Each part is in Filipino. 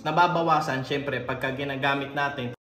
juice. Nababawasan syempre pagka ginagamit natin.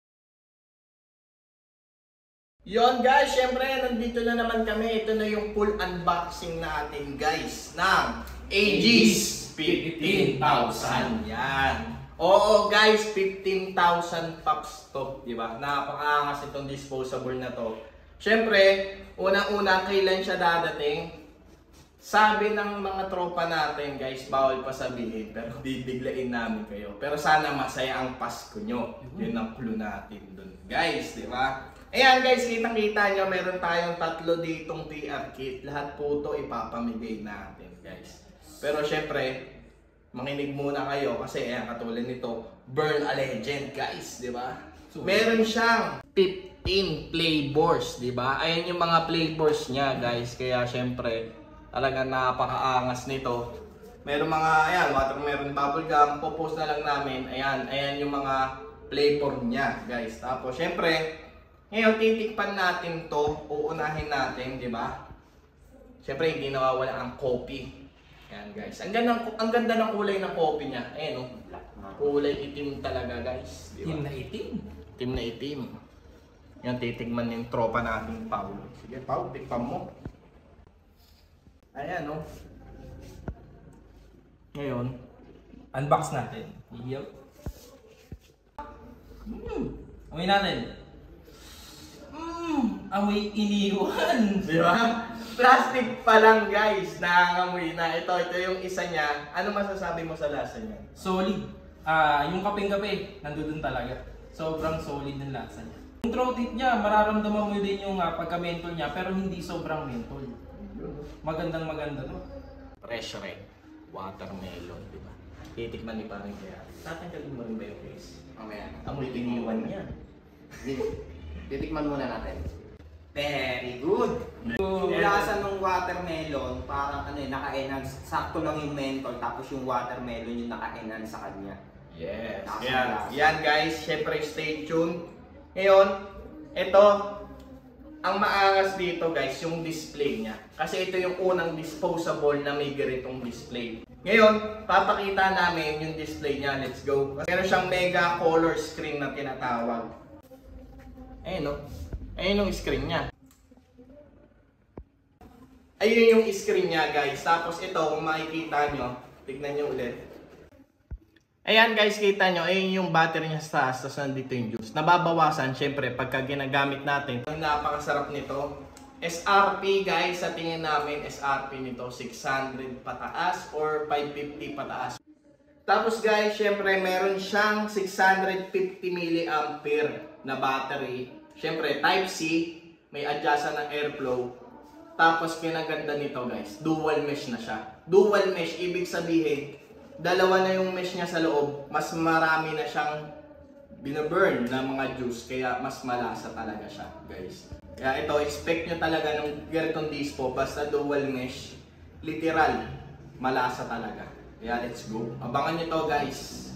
Yon guys, syempre nandito na naman kami. Ito na yung full unboxing natin guys ng Aegis 15,000. Yan. Oo guys, 15,000 pops to, di ba? Napakaangas itong disposable na to. Syempre, unang-una kailan siya dadating? Sabi ng mga tropa natin guys, bawal pa sabihin, pero bibiglain namin kayo. Pero sana masaya ang Pasko nyo. Yun ang clue natin dun guys, di ba? Ayan guys, kitang-kita nyo, meron tayong 3 ditong TR kit. Lahat po ito ipapamigay natin guys. Pero syempre, makinig muna kayo kasi ayan, katulad nito, Burn a Legend guys, di ba? So, meron siyang 15 flavors, di ba? Ayan yung mga flavors niya guys, kaya syempre talagang napakaangas nito. Meron mga, ayan, watermelon bubblegum, popost na lang namin. Ayan yung mga flavor niya guys. Tapos syempre, ngayon titikpan natin to, uunahin natin, di ba? Syempre hindi nawawala ang coffee. Ayan guys, ang ganda ng kulay ng coffee niya. Ayan o, kulay itim talaga guys, di ba? Itim na itim. Itim na itim. Yan, titigman yung tropa natin, Paul. Sige, Paul, tikpan mo. Ayan o. Ngayon, Unbox natin. Yup. Amoy natin. Amoy iniwan. di ba? Plastic pa lang guys, nangangamoy na. Ito yung isa niya. Ano masasabi mo sa lasa niya? Solid. Yung kapeng-kape, nandun talaga. Sobrang solid ng lasa niya. Yung throat hit niya, mararamdaman mo din yung pagka-mentol niya, pero hindi sobrang mentol. Magandang maganda to. Fresh red, watermelon, di ba? Titikman ni parang kaya. Tatanggalin mo rin ba yung face? Mamaya. Amoy iniwan niya. Titikman muna natin. Very good. Yung lasa ng watermelon, parang naka-enhance. Sakto lang yung menthol, tapos yung watermelon yung naka-enhance sa kanya. Yes. Lasa. Yan guys, syempre stay tuned. Ngayon, ito, ang maangas dito guys, yung display niya. Kasi ito yung unang disposable na may ganitong display. Ngayon, papakita namin yung display niya. Let's go. Meron siyang mega color screen na tinatawag. Ayun o. Ayun yung screen niya. Ayun yung screen niya guys. Tapos ito, kung makikita nyo, tignan nyo ulit. Ayan guys, kita nyo, ayun yung battery niya sa taas, tapos nandito yung juice. Nababawasan, syempre, pagka ginagamit natin. Napakasarap nito. SRP guys, sa tingin namin, SRP nito, 600 pataas or 550 pataas. Tapos guys, syempre, meron siyang 650 mAh na battery. Syempre, Type-C, may adjustan ng airflow. Tapos, kinaganda nito guys, dual mesh na siya. Dual mesh, ibig sabihin, dalawa na yung mesh niya sa loob, mas marami na siyang binaburn na mga juice, kaya mas malasa talaga siya guys. Kaya ito, expect nyo talaga ng ganitong dispo, basta dual mesh, literal, malasa talaga. Kaya let's go. Abangan nyo to guys.